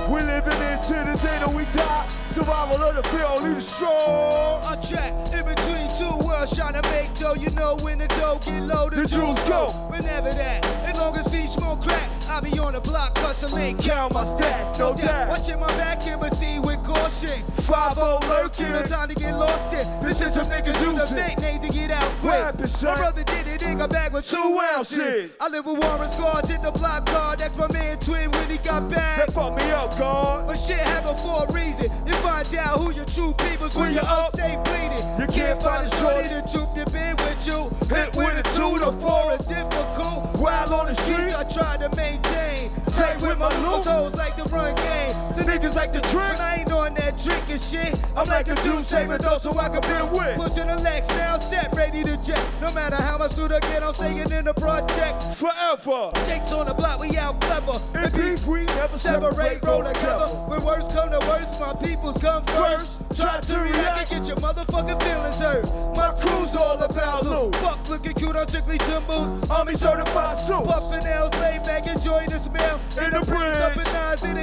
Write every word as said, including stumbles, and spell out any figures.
We living in till the day that we die. Survival of the field, lead the show. I'm trapped in between two worlds, trying to make dough. You know when the dough get low, the, The jewels go. Whenever that, as long as we smoke crack, I be on the block hustling, count my stats, no doubt. Watching my back, embassy with caution. five oh lurking, no time to get lost in. This is some niggas use the fake name to get out quick. My brother did it, he got back with two ounces. I live with Warren Scars, hit the block guard. That's my man Twin when he got back. That fucked me up, God. But shit happened for a reason. You find out who your true people's when you're up, stay bleeding. You can't find a shorty to troop your been with you. Hit with a two to four, a difficult. While on the streets, I try to maintain. Tight with my loose hoes like the run game. The niggas like the drink. When I ain't on that drinking shit, I'm like a dude saving those so I can be with. Pushing the legs, now set, ready to jet. No matter how much suit I get, I'm staying in the project. Forever. Jake's on the block, we out clever. In beef, we never Separate, roll together. When words come to worst, my peoples come first. Try to react and get your motherfucking feelings hurt. My crew's all about loot. Fuck looking cute on strictly Timbos. Army certified suit. Puffin' L's, laid back, enjoying the smell. In the breeze, up in eyes,